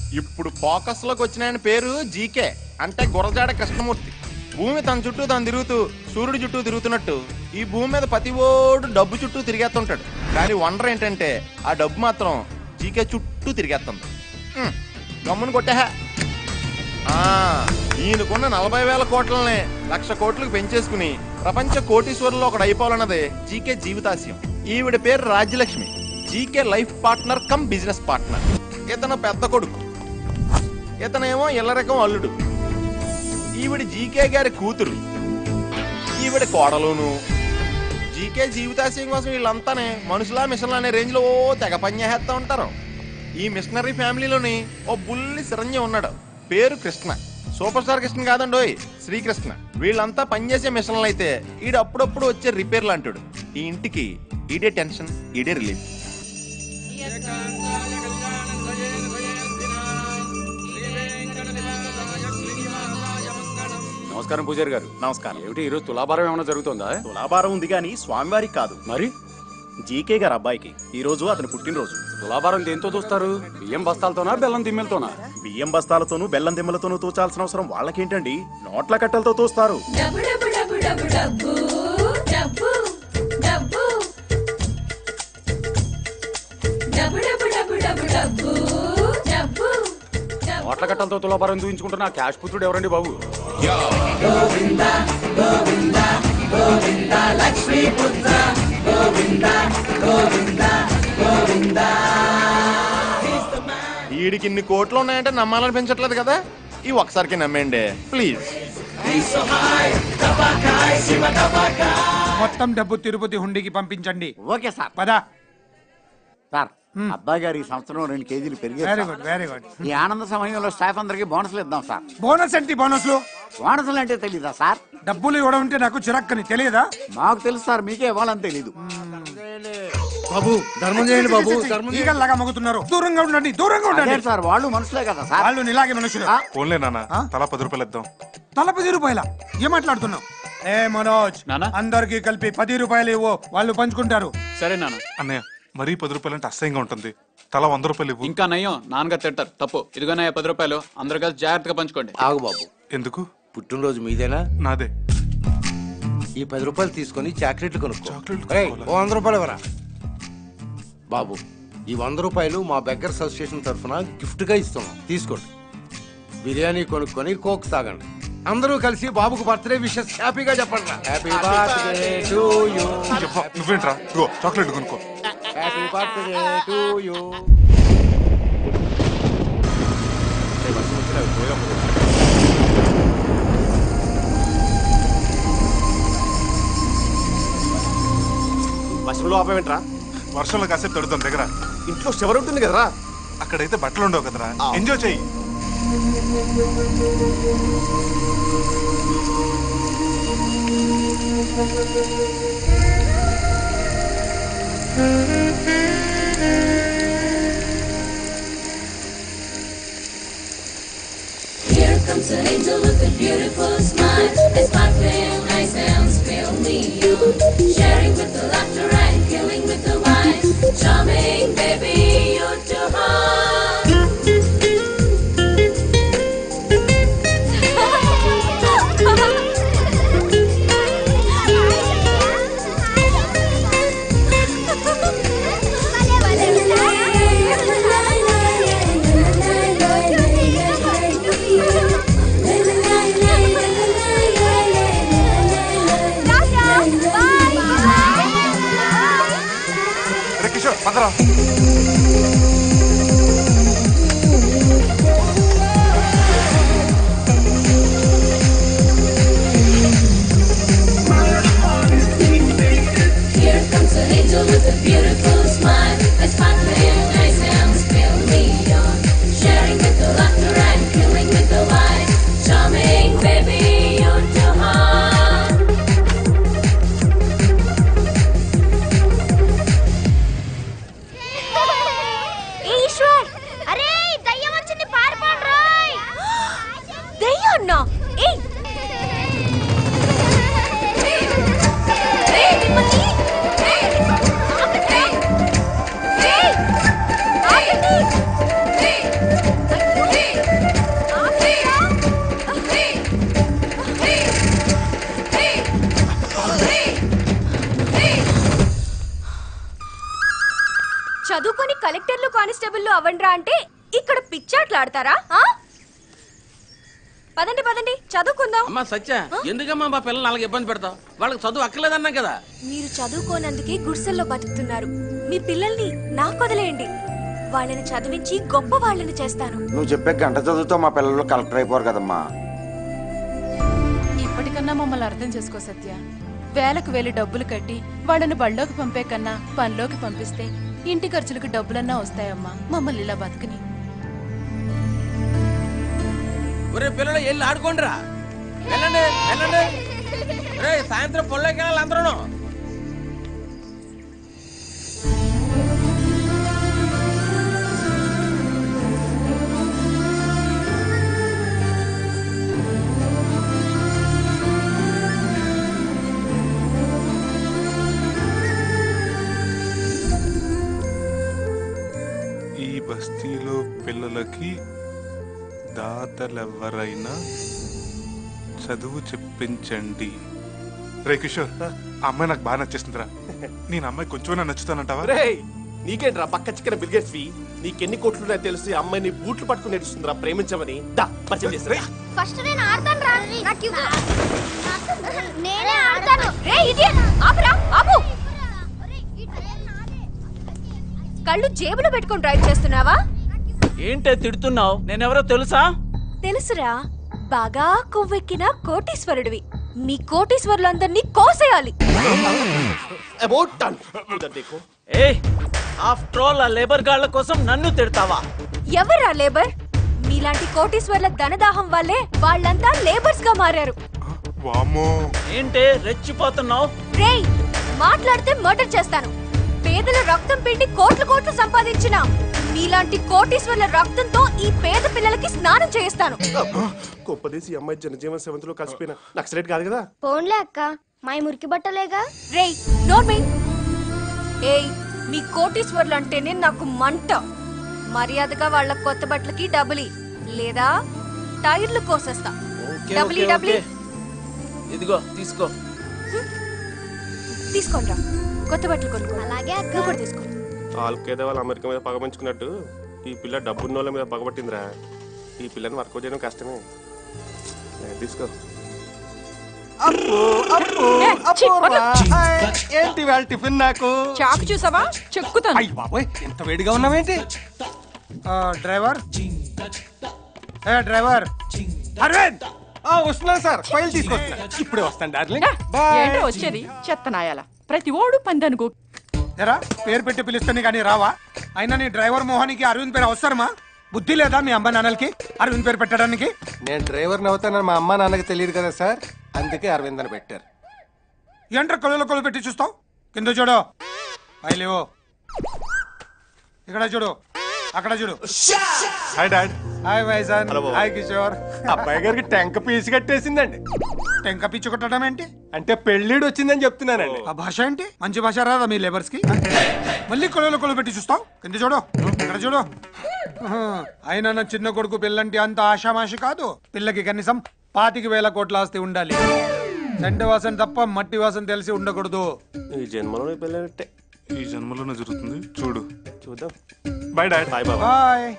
ఇప్పుడు ఫోకస్ లోకి వచ్చిన ఆయన పేరు జీకే అంటే గురజాడ కృష్ణమూర్తి. భూమి తన చుట్టూ తను తిరుగుతూ సూర్యుడి చుట్టూ తిరుగుతున్నట్టు ఈ భూమి మీద ప్రతి ఓడు డబ్బు చుట్టూ తిరిగేస్తుంటాడు. కానీ వండర్ ఏంటంటే ఆ డబ్బు మాత్రం జీకే చుట్టూ తిరిగేస్తుంది. గమ్మును కొట్టా. ఈయనకున్న 40,000 కోట్లని 1,00,000 కోట్లకు పెంచేసుకుని ప్రపంచ కోటీశ్వరులో ఒకడు అయిపోవాలన్నదే జీకే జీవితాశయం. ఈవిడ పేరు Rajyalakshmi. GK life partner cum business partner. ఇతను పెద్ద కొడుకు, ఇతనేమో ఇల్లరకం అల్లుడు. ఈవిడ జీకే గారి కూతురు, ఈవిడ కోడలును. జీకే జీవితాశయం కోసం వీళ్ళంతానే మనుషులా మిషన్లు అనే రేంజ్ లో తెగ పనిచేస్తూ ఉంటారు. ఈ మిషనరీ ఫ్యామిలీలోని ఓ బుల్లి చిరంజీవి ఉన్నాడు, పేరు కృష్ణ. సూపర్ స్టార్ కృష్ణ కాదండోయ్, శ్రీకృష్ణ. వీళ్ళంతా పనిచేసే మిషన్లు అయితే ఈడు అప్పుడప్పుడు వచ్చే రిపేర్లు అంటాడు. ఈ ఇంటికి ఈడే టెన్షన్, ఈడే రిలీఫ్. నమస్కారం పూజారి గారు. నమస్కారం. ఏమిటి ఈరోజు తులాభారం ఏమైనా జరుగుతుందా? తులాభారం ఉంది కానీ స్వామివారికి కాదు. మరి జీకే గారు అబ్బాయికి ఈ రోజు అతని పుట్టినరోజు. తులాభారం దేంతో చూస్తారు? బియ్యం బస్తాలతోనా బెల్లం దిమ్మెలతోనా? బియ్యం బస్తాలతోనూ బెల్లం దిమ్మలతోనూ తూచాల్సిన అవసరం వాళ్ళకేంటండి, నోట్ల కట్టలతో తోస్తారు. నోట్ల కట్టలతో తులాభారం చూపించుకుంటున్న క్యాష్ పుత్రుడు ఎవరండి బాబు? వీడికి ఇన్ని కోట్లు ఉన్నాయంటే నమ్మాలనిపించట్లేదు కదా. ఈ ఒకసారికి నమ్మేయండి ప్లీజ్. మొత్తం డబ్బు తిరుపతి హుండీకి పంపించండి. Okay sir. పదా సార్, అబ్బాయి గారు ఈ సంవత్సరం 2 కేజీలు పెరిగారు. Very good, very good. ఈ ఆనంద సమయంలో స్టాఫ్ అందరికి బోనస్లు ఇద్దాం సార్. బోనస్ ఏంటి? బోనస్లు బోనస్లు అంటే తెలీదా సార్? డబ్బులు ఇవ్వడం అంటే నాకు చిరక్కని తెలియదా? మాకు తెలుసు సార్, మీకే ఇవ్వాలని తెలీదు. బాబు ధర్మం చేయండి బాబు. ఈగల్లాగా మగుతున్నారు. దూరంగా ఉండండి, దూరంగా ఉండండి. అదే సార్, వాళ్ళు మనుషులే కదా సార్. వాళ్ళు ఇలాగే మనుషులు. ఫోన్లే నాన్న, తలా 10 రూపాయలు ఇద్దాం. తల 10 రూపాయల? ఏం మాట్లాడుతున్నావు? ఏ మనోజ్, అందరికి కలిపి 10 రూపాయలు ఇవ్వు, వాళ్ళు పంచుకుంటారు. సరే నాన్న. అన్నయ్య మరీ 10 రూపాయలు అంటే అసహ్యంగా ఉంటుంది. తలా 100 రూపాయలు ఇవ్వు. ఇంకా నయ్యం, నాన్నగారు తింటారు. తప్పు. ఇదిగోనయ్య 10 రూపాయలు, అందరు కలిసి జాగ్రత్తగా పంచుకోండి. ఆగు బాబు. ఎందుకు? పుట్టినరోజు మీదేనా? నాదే. ఈ 10 రూపాయలు తీసుకొని చాక్లెట్లు కొనుక్కో. చాక్లెట్లు ఏయ్, ఓ 100 రూపాయలు ఇవ్వరా బాబు. ఈ 100 రూపాయలు మా బెగ్గర్స్ అసోసియేషన్ తరఫున గిఫ్ట్ గా ఇస్తున్నాం, తీసుకోండి. బిర్యానీ కొనుక్కొని కోక్ తాగండి. అందరూ కలిసి బాబుకు బర్త్డే విషెస్ హ్యాపీగా చెప్పండి. Happy birthday to you. నువ్వేంట్రా, ఇగో చాక్లెట్ కొనుక్కో. Happy birthday to you. వర్షంలో ఆపేంట్రా? వర్షంలో కాసేపు తడుతాం దగ్గర. ఇంట్లో షవర్ ఉంటుంది కదరా. అక్కడైతే బట్టలు ఉండవు కదరా, ఎంజాయ్ చెయ్యి. Here comes an angel with a beautiful smile, a sparkling eyes and spill neon, sharing with the laughter and killing with the wine, charming baby you to heart. Kishore Padara. Here comes an angel with a beautiful smile, a sparkling eyes and spill neon, sharing with the laughter and killing with the wine, charming baby you to heart. Eshwar, అరే దయ్యం వచ్చింది, పారిపోండి రోయ్. దయ్యం అన్నా? ఏయ్ ఏయ్ మిమ్మల్ని, ఏయ్ ఆపండి. ఏయ్ చదువుకొని కలెక్టర్లు కానిస్టేబుల్లు అవ్వండ్రా అంటే ఇక్కడ పిచ్చాట్లాడతారా? పదండి పదండి చదువుకుందాం. అమ్మా సత్య, ఎందుకమ్మా మా పిల్లలు అలాగే ఇబ్బంది పెడతావు? వాళ్ళకి చదువు అక్కర్లేదన్నా కదా. మీరు చదువుకోనందుకే గుడిసెల్లో బతుకుతున్నారు. మీ పిల్లల్ని నాకు వదిలేయండి. వాళ్ళని చదివించి గొప్ప వాళ్ళని చేస్తాను. నువ్వు చెప్పే గంట చదువుతో మా పిల్లలు కలెక్టర్ అయిపోరు కదమ్మా. ఇప్పటికన్నా మమ్మల్ని అర్థం చేసుకో సత్య. వేలకు వేలు డబ్బులు కట్టి వాళ్ళని బళ్ళోకి పంపే కన్నా పనిలోకి పంపిస్తే ఇంటి ఖర్చులకు డబ్బులన్నా వస్తాయమ్మా. మమ్మల్ని ఇలా బతుకుని. ఒరే పిల్లలు వెళ్ళి ఆడుకోండిరా. వెళ్ళండి వెళ్ళండి. రే సాయంత్రం పొల్లోకి వెళ్ళాలి అందరూ. ఈ బస్తీలో పిల్లలకి దాతలెవరైనా చదువు చెప్పించండి. రే కిషోర్, ఆ అమ్మాయి నాకు బాగా నచ్చేస్తుందిరా. నేను అమ్మాయి కొంచెమైనా నచ్చుతానంటావా? నీకేంట్రా పక్క చిక్కన బిల్గేట్స్వి? నీకెన్ని కోట్లున్నాయో తెలిసి అమ్మాయిని బూట్లు పట్టుకుని నేర్చుకుందిరా ప్రేమించమని. దా పరిచయం చేస్తా. ఫస్ట్ నేను ఆడతాను రా. నాకు ఇవ్వు. నేనే ఆడతాను. రే ఇడియట్, ఆపురా ఆపు. కళ్ళు జేబులో పెట్టుకొని డ్రైవ్ చేస్తున్నావా? ఏంటే తిడుతున్నావు? నేనెవరో తెలుసా? తెలుసురా, బాగా కొవ్వెక్కిన కోటీశ్వరుడివి. మీ కోటీశ్వరులందరినీ కోసేయాలి. ఆఫ్టర్ ఆల్ ఆ లేబర్ గాళ్ల కోసం నన్ను తిడతావా? ఎవర్రా లేబర్? మీలాంటి కోటీశ్వర్ల ధనదాహం వల్లే వాళ్ళంతా లేబర్స్ గా మారారు. ఏంటే రెచ్చిపోతున్నావు? రేయ్, మాట్లాడితే మర్డర్ చేస్తాను. పేదల రక్తం పిండి కోట్లు కోట్లు సంపాదించిన మీలాంటి కోటీశ్వర్ల రక్తంతో ఈ పేద పిల్లలకి స్నానం చేయిస్తాను. గొప్పదేసి అమ్మాయి జనజీవన సెవెంత్ లో కలిసిపోయిన నక్సలైట్ కాదు కదా. పోన్లే అక్క, మాయ మురికి బట్టలేగా. రేయ్ నోర్మై. ఏయ్, మీ కోటీశ్వర్లు అంటేనే నాకు మంట. మర్యాదగా వాళ్ళ కొత్త బట్టలకి డబ్బులి, లేదా టైర్లు కోసేస్తా. డబ్బులి డబ్బులి. ఇదిగో తీసుకో. తీసుకోండి, కొత్త బట్టలు కొనుక్కో. అలాగే అక్క కూడా తీసుకో. ఆల్కేదే వాళ్ళు అమెరికా మీద పగమంచుకున్నట్టు ఈ పిల్ల డబ్బున్న వాళ్ళ మీద పగబట్టిందిరా. ఈ పిల్లని వర్కౌట్ చేయడం కష్టమే. తీసుకో. ఏంటి వాళ్ళ టిఫిన్? నాకు చాకు చూసావా? చెక్కుతాను. అయ్య బాబోయ్, ఎంత వేడిగా ఉన్నావేంటి? డ్రైవర్, డ్రైవర్ అరవింద్, వస్తున్నాను సార్. ఫైల్ తీసుకొస్తున్నా, ఇప్పుడే వస్తాను డార్లింగ్. ఏంటో వచ్చేది చెత్తనాయాల. ప్రతి ఓడు పందనుకో. ఎరా పేరు పెట్టి పిలుస్తాను కానీ రావా? అయినా నీ డ్రైవర్ మోహన్కి అరవింద్ పేరు అవసరమా? బుద్ధి లేదా మీ అమ్మ నాన్నలకి అరవింద్ పేరు పెట్టడానికి? నేను డ్రైవర్ని అవుతానని మా అమ్మ నాన్నకి తెలియదు కదా సార్, అందుకే అరవింద్ అని పెట్టారు. ఏంట్రా కొలు పెట్టి చూస్తావు? కింద చూడు. లేవు. ఇక్కడ చూడు, అక్కడ చూడు. Hi dad. హాయ్ వైజాన్. హాయ్ కిషోర్. అబ్బాయి గారికి టెంక పీసు కట్టేసిందండి. టెంక పిచ్చు కొట్టడం ఏంటి? అంటే పెళ్ళిడు వచ్చిందని చెప్తున్నానండి. ఆ భాష ఏంటి? మంచి భాష రాదా మీ లేబర్స్ కి? మళ్ళీ కొలు పెట్టి చూస్తావు? కింద చూడు, ఇక్కడ చూడు. అయినా నా చిన్న కొడుకు పిల్లంటే అంత ఆషామాషి కాదు. పిల్లకి కనీసం 25,000 కోట్ల ఆస్తి ఉండాలి. సెంట వాసన తప్ప మట్టి వాసన తెలిసి ఉండకూడదు. ఈ జన్మలో పిల్లలంటే ఈ జన్మలోనే జరుగుతుంది, చూడు. చూద్దాం. Bye dad. బాయ్ బాబా. బాయ్.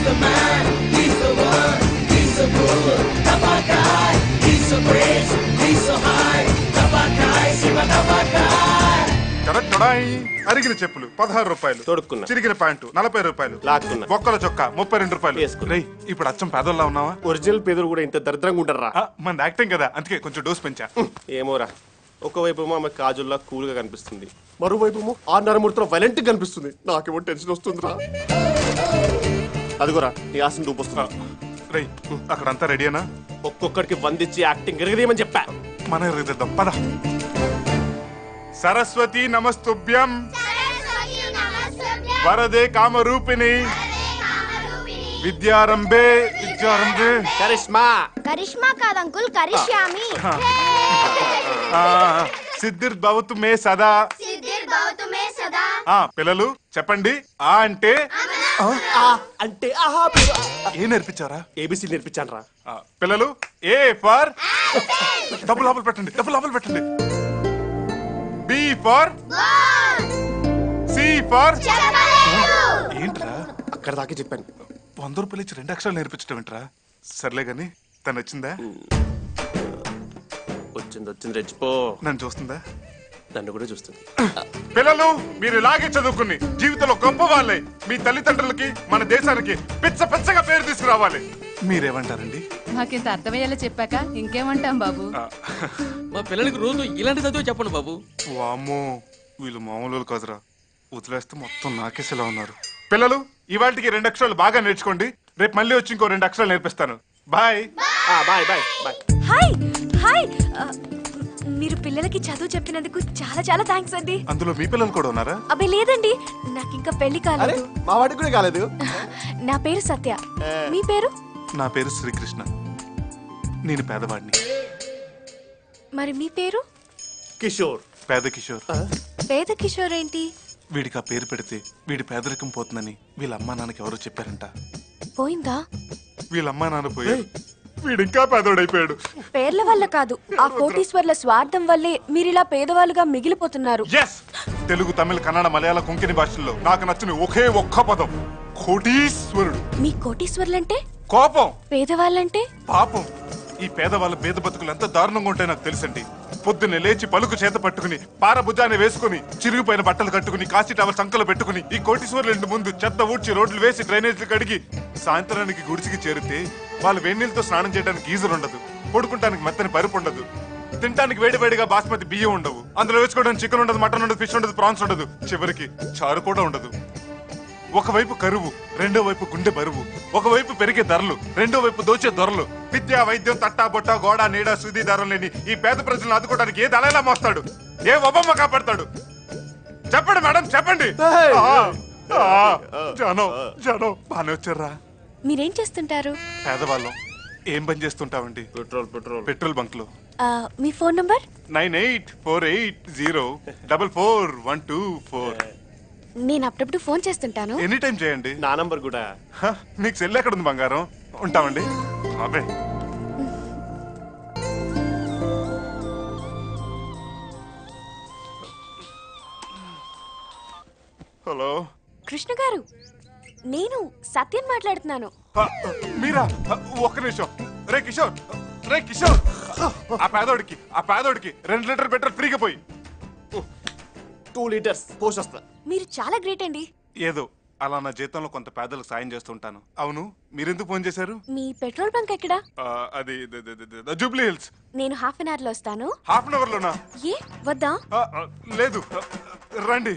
అరిగిన చెప్పులు 16 రూపాయలు, తొడుక్కున్నా. చిరిగిన ప్యాంటు 40 రూపాయలు, లాక్కున్నా. బొక్కల చొక్కా 32 రూపాయలు. రేయ్, ఇప్పుడు అచ్చం పేదోళ్ళ ఉన్నావా? ఒరిజినల్ పేదలు కూడా ఇంత దరిద్రంగా ఉంటారా? మన యాక్టింగ్ కదా, అందుకే కొంచెం డోస్ పెంచా. ఏమోరా, ఒకవైపు ఆమె కాజుల్లా కూల్ గా కనిపిస్తుంది, మరోవైపు ఆ నరమూర్తిలో వైలెంట్ గా కనిపిస్తుంది. నాకేమో టెన్షన్ వస్తుందిరా. అదిగోరా నీ ఆశను చూపిస్తున్నా. రేయ్, అక్కడంతా రెడీనా? ఒక్కొక్కడికి వందిచ్చి యాక్టింగ్ ఎరగదేమని చెప్పా. మనం ఎరగదిద్దాం పద. సరస్వతి నమస్తుభ్యం, వరదే కామరూపిణి, విద్యారంభే కరిష్మా. కరిష్మా కాదు అంకుల్, కరిష్యామి. సిద్ధిర్ భవతు మే సదా. పిల్లలు చెప్పండి. ఆ అంటే అంటే ఏ నేర్పించారా? ఏబిసి నేర్పించాను రా. పిల్లలు ఏ ఫర్ డబ్బులు లోపల పెట్టండి, డబ్బులు లోపల పెట్టండి. బి ఫర్ సి ఫర్ అక్కడ దాకా చెప్పాను. 100 రూపాయలు ఇచ్చి 2 అక్షరాలు నేర్పించడం ఏంట్రా? సర్లే గాని తను వచ్చిందా? వచ్చింది రెచ్చిపో. నన్ను చూస్తుందా? నన్ను కూడా చూస్తుంది. పిల్లలు మీరు ఇలాగే చదువుకుని జీవితంలో గొప్ప వాళ్ళే మీ తల్లిదండ్రులకి మన దేశానికి పిచ్చగా పేరు తీసుకురావాలి. మీరేమంటారండి? మాకింత అర్థమయ్యేలా చెప్పాక ఇంకేమంటాం బాబు. మా పిల్లలకి రోజు ఇలాంటి చదువు చెప్పండి బాబు. వామ్మో వీళ్ళు మామూలు కాదురా. వదిలేస్తే మొత్తం నాకేసేలా ఉన్నారు. పిల్లలు ఇవాళకి 2 అక్షరాలు బాగా నేర్చుకోండి. రేపు మళ్ళీ వచ్చి ఇంకో 2 అక్షరాలు నేర్పిస్తాను. Bye bye bye bye. Hi hi మీరు పిల్లలకి చదువు చెప్పినందుకు చాలా చాలా థ్యాంక్స్ అండి. అందులో మీ పిల్లలు కూడా ఉన్నారా? అబ్బే లేదండి, నాకు ఇంకా పెళ్లి కాలేదు. మా వాడికి కూడా కాలేదు. నా పేరు సత్య. మీ పేరు? నా పేరు శ్రీకృష్ణ. నేను పేదవాడిని. మరి మీ పేరు? కిషోర్. పేద కిషోర్. పేద కిషోర్ ఏంటి? వీడికి ఆ పేరు పెడితే వీడి పేదరికం పోతుందని వీళ్ళ అమ్మా నాన్నకి ఎవరో చెప్పారంట. పోయిందా? వీళ్ళ అమ్మా నాన్న పోయి వీడు ఇంకా పేదోడైపోయాడు. పేర్ల వల్ల కాదు, ఆ కోటీశ్వర్ల స్వార్థం వల్లే మీరిలా పేదవాళ్ళుగా మిగిలిపోతున్నారు. తెలుగు, తమిళ, కన్నడ, మలయాళ, కొంకణి భాషల్లో నాకు నచ్చిన ఒకే ఒక్క పదం కోటీశ్వరుడు. మీ కోటీశ్వర్లంటే కోపం, పేదవాళ్ళంటే పాపం. ఈ పేదవాళ్ళ పేద బతుకులు ఎంత దారుణంగా ఉంటాయో నాకు తెలుసండి. పొద్దున్నే లేచి పలుకు చేత పట్టుకుని పారభుజాన్ని వేసుకుని చిరిగిపోయిన బట్టలు కట్టుకుని కాశీ టవల్ సంకలు పెట్టుకుని ఈ కోటీశ్వర్ల ఇంటి ముందు చెత్త ఊడ్చి రోడ్లు వేసి డ్రైనేజీలు కడిగి సాయంత్రానికి గుడిసికి చేరితే వాళ్ళు వేడినీళ్ళతో స్నానం చేయడానికి గీజర్ ఉండదు, పడుకుంటానికి మెత్తని పరుపు ఉండదు, తినడానికి వేడివేడిగా బాస్మతి బియ్యం ఉండవు, అందులో వేసుకోవడానికి చికెన్ ఉండదు, మటన్ ఉండదు, ఫిష్ ఉండదు, ప్రాన్స్ ఉండదు, చివరికి చారు కూడా ఉండదు. ఒకవైపు కరువు, రెండో వైపు గుండె బరువు, ఒకవైపు పెరిగే ధరలు, రెండో వైపు దోచే ధరలు. విద్యా, వైద్యం, తట్టా బొట్ట, గోడ, నీడ, సుది ధరలు లేని ఈ పేద ప్రజలను ఆదుకోవడానికి ఏ దళైలా మోస్తాడు? ఏ ఒబమ్మ కాపాడతాడు? చెప్పండి మేడం, చెప్పండి. జనం బానే వచ్చారా? మీరేం చేస్తుంటారు? పేదవాళ్ళం. ఏం పని చేస్తుంటావండి? పెట్రోల్ బంక్ లో. మీ ఫోన్ నంబర్? 9848044124. నేను అప్పుడప్పుడు ఫోన్ చేస్తుంటాను. ఎనీ టైం చేయండి. నా నంబర్ కూడా. మీకు సెల్ ఎక్కడ ఉంది బంగారం? ఉంటామండి. అబ్బే హలో కృష్ణ గారు, నేను సత్యం మాట్లాడుతున్నాను. మీరా? ఒక్క నిమిషం. రే కిషోర్, ఆ పేదోడికి 2 లీటర్ పెట్రోల్ ఫ్రీగా పోయి. 2 లీటర్స్ పోషొస్తా. మీరు చాలా గ్రేట్ అండి. ఏదో అలా నా జీతంలో కొంత పేదలకు సాయం చేస్తుంటాను. అవును, మీరెందుకు ఫోన్ చేశారు? మీ పెట్రోల్ బంక్ ఎక్కడా? అది జూబ్లీ హిల్స్. నేను హాఫ్ అన్ అవర్ లో వస్తాను. హాఫ్ అన్ అవర్ లోనా? ఏ వద్దా? లేదు, రండి.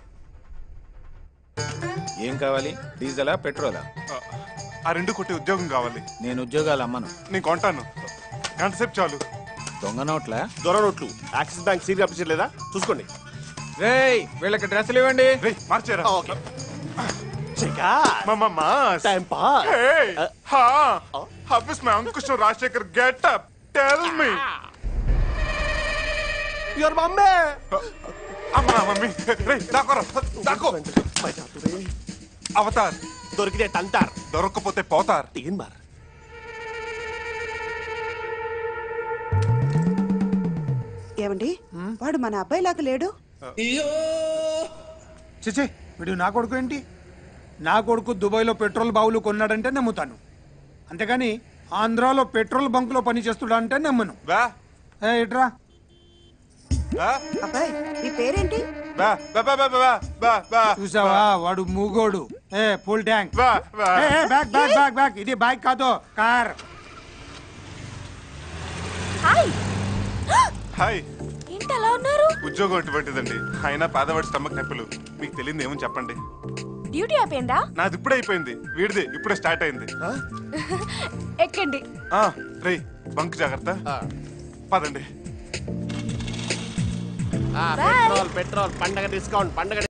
ఏం కావాలి? డీజిలా, పెట్రోలా? ఆ 2 కొట్టి ఉద్యోగం కావాలి. నేను ఉద్యోగాలు అమ్మను. నేను కొంటాను. గంట సేపు చాలు. దొంగ నోట్లా? దొర నోట్లు. యాక్సిస్ బ్యాంక్ సీరియల్ ఆఫీసర్ లేదా చూసుకోండి. రేయ్ వీళ్ళకి డ్రెస్సులు ఇవ్వండి. మార్చారా? Okay. Time pass. Hey, how is my Uncle Rajshekhar get up? Tell me. Your mummy. Amma mummy. Hey, dako. అవతార్. దొరికితే తంతార్, దొరకకపోతే పోతార్. తీన్ బార్. ఏమండి, వాడు మన అబ్బాయి లాగా లేడు. చిచి, వీడు నా కొడుకు ఏంటి? నా కొడుకు దుబాయ్లో పెట్రోల్ బావులు కొన్నాడంటే నమ్ముతాను, అంతేగాని ఆంధ్రాలో పెట్రోల్ బంకులో పని చేస్తుడా అంటే నమ్మను. ఇట్రా. అబ్బాయి, నీ పేరేంటి? చూసావా, వాడు మూగోడు. Full tank. బ్యాక్. ఇది బైక్ కాదు, కార్. హాయ్. ఏంటి అలా ఉన్నారు? ఉద్యోగం అటువంటిదండి. అయినా పేదవాడి స్టమక్ నొప్పులు. మీకు తెలియదు ఏమని చెప్పండి. డ్యూటీ అయిపోయిందా? నాది ఇప్పుడే అయిపోయింది. వీడిది ఇప్పుడే స్టార్ట్ అయింది. ఎక్కండి. రేయ్, బంక్ జాగ్రత్త. పదండి. పెట్రోల్ పండగ డిస్కౌంట్.